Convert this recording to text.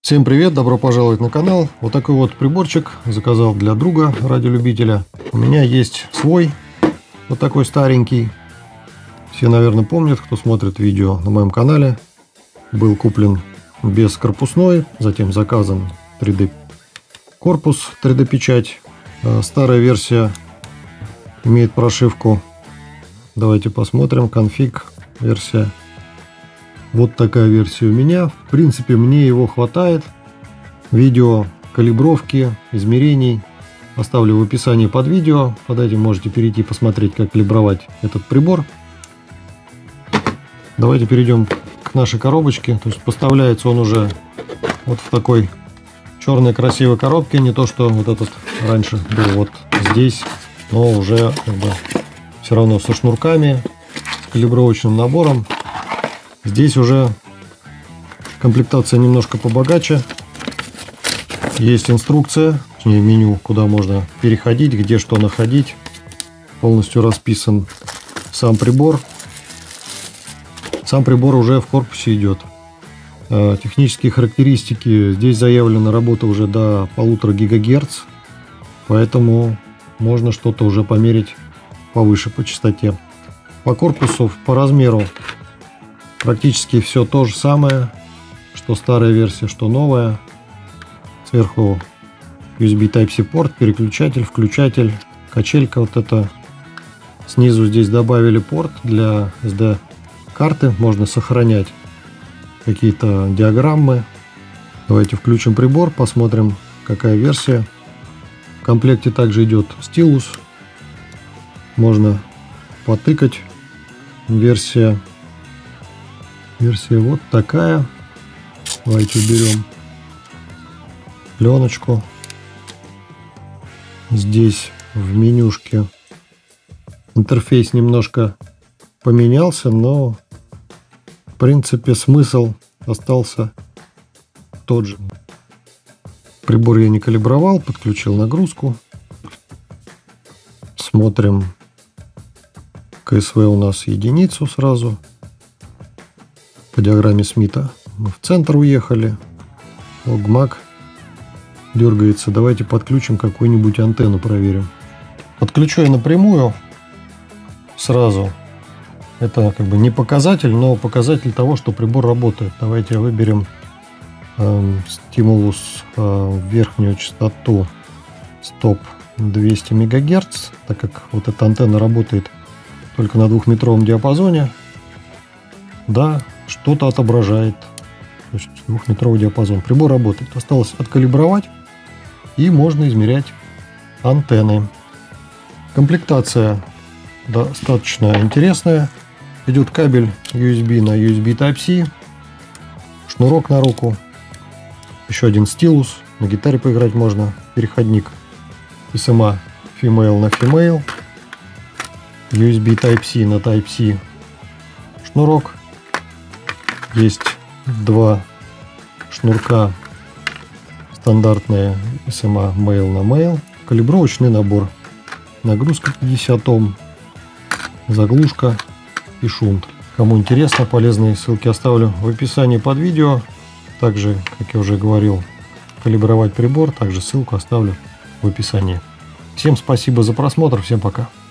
Всем привет, добро пожаловать на канал. Вот такой вот приборчик заказал для друга, радиолюбителя. У меня есть свой, вот такой старенький. Все, наверное, помнят, кто смотрит видео на моем канале. Был куплен без корпусной, затем заказан 3D корпус, 3D печать. Старая версия имеет прошивку. Давайте посмотрим, конфиг, версия. Вот такая версия у меня. В принципе, мне его хватает. Видео калибровки, измерений оставлю в описании под видео. Под этим можете перейти посмотреть, как калибровать этот прибор. Давайте перейдем к нашей коробочке. То есть поставляется он уже вот в такой черной красивой коробке. Не то, что вот этот раньше был вот здесь, но уже как бы все равно со шнурками, с калибровочным набором. Здесь уже комплектация немножко побогаче. Есть инструкция, точнее меню, куда можно переходить, где что находить. Полностью расписан сам прибор. Сам прибор уже в корпусе идет. Технические характеристики. Здесь заявлена работа уже до 1,5 ГГц. Поэтому можно что-то уже померить повыше по частоте. По корпусу, по размеру практически все то же самое, что старая версия, что новая. Сверху USB Type-C порт, переключатель, включатель, качелька вот это. Снизу здесь добавили порт для SD карты, можно сохранять какие-то диаграммы. Давайте включим прибор, посмотрим, какая версия. В комплекте также идет стилус, можно потыкать. Версия вот такая. Давайте уберем пленочку. Здесь в менюшке интерфейс немножко поменялся, но в принципе смысл остался тот же. Прибор я не калибровал, подключил нагрузку. Смотрим КСВ у нас единицу сразу. По диаграмме Смита мы в центр уехали. Логмак дергается. Давайте подключим какую-нибудь антенну, проверим. Подключу я напрямую сразу. Это как бы не показатель, но показатель того, что прибор работает. Давайте выберем стимулус верхнюю частоту стоп 200 МГц, так как вот эта антенна работает только на 2-метровом диапазоне. Да, что-то отображает. То есть 2-метровый диапазон. Прибор работает. Осталось откалибровать, и можно измерять антенны. Комплектация достаточно интересная. Идет кабель USB на USB Type-C, шнурок на руку, еще один стилус. На гитаре поиграть можно. Переходник SMA Female на Female, USB Type-C на Type-C шнурок. Есть два шнурка стандартные SMA Male на Male. Калибровочный набор. Нагрузка 50 Ом, заглушка и шунт. Кому интересно, полезные ссылки оставлю в описании под видео. Также, как я уже говорил, калибровать прибор, также ссылку оставлю в описании. Всем спасибо за просмотр, всем пока.